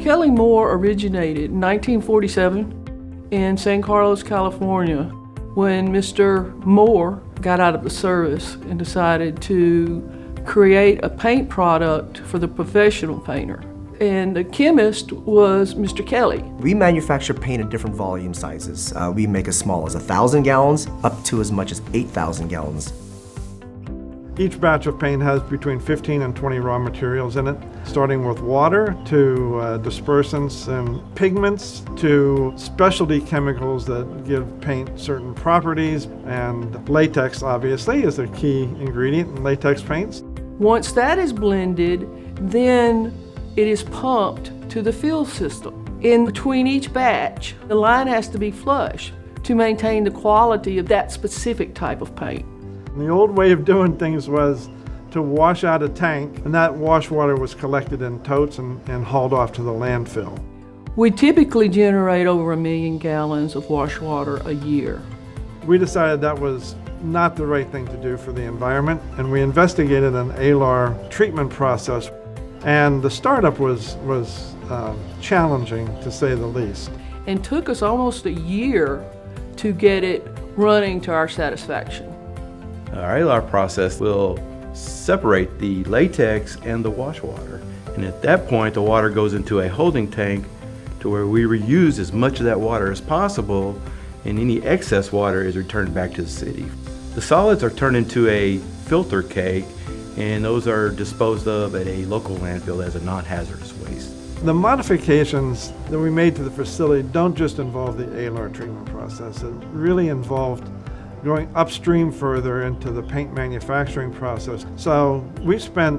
Kelly Moore originated in 1947 in San Carlos, California, when Mr. Moore got out of the service and decided to create a paint product for the professional painter. And the chemist was Mr. Kelly. We manufacture paint in different volume sizes. We make as small as 1,000 gallons up to as much as 8,000 gallons. Each batch of paint has between 15 and 20 raw materials in it, starting with water to dispersants and pigments to specialty chemicals that give paint certain properties, and latex obviously is a key ingredient in latex paints. Once that is blended, then it is pumped to the fill system. In between each batch, the line has to be flush to maintain the quality of that specific type of paint. The old way of doing things was to wash out a tank, and that wash water was collected in totes and hauled off to the landfill. We typically generate over 1 million gallons of wash water a year. We decided that was not the right thing to do for the environment, and we investigated an ALAR treatment process. And the startup was challenging, to say the least. And took us almost a year to get it running to our satisfaction. Our ALAR process will separate the latex and the wash water. And at that point, the water goes into a holding tank to where we reuse as much of that water as possible, and any excess water is returned back to the city. The solids are turned into a filter cake, and those are disposed of at a local landfill as a non-hazardous waste. The modifications that we made to the facility don't just involve the ALAR treatment process. It really involved going upstream further into the paint manufacturing process. So we spent,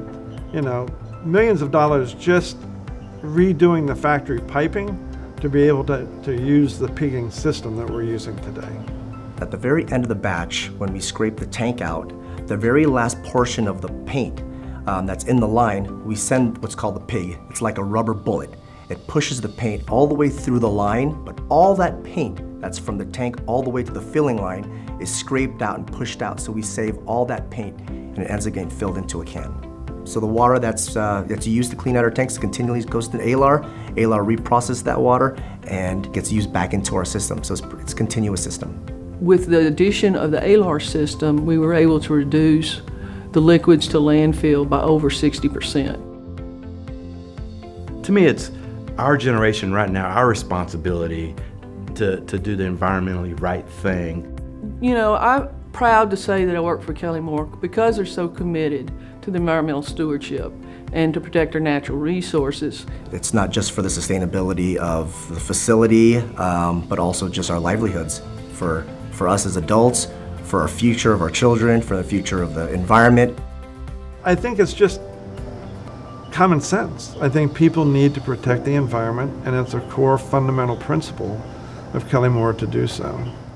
millions of dollars just redoing the factory piping to be able to use the pigging system that we're using today. At the very end of the batch, when we scrape the tank out, the very last portion of the paint that's in the line, we send what's called the pig. It's like a rubber bullet. It pushes the paint all the way through the line, but all that paint that's from the tank all the way to the filling line is scraped out and pushed out, so we save all that paint and it ends up getting filled into a can. So the water that's used to clean out our tanks continually goes to ALAR. ALAR reprocesses that water and gets used back into our system, so it's a continuous system. With the addition of the ALAR system, we were able to reduce the liquids to landfill by over 60%. To me, it's our generation right now, our responsibility to do the environmentally right thing. I'm proud to say that I work for Kelly Moore because they're so committed to the environmental stewardship and to protect our natural resources. It's not just for the sustainability of the facility, but also just our livelihoods for us as adults, for our future of our children, for the future of the environment. I think it's just common sense. I think people need to protect the environment, and it's a core fundamental principle of Kelly Moore to do so.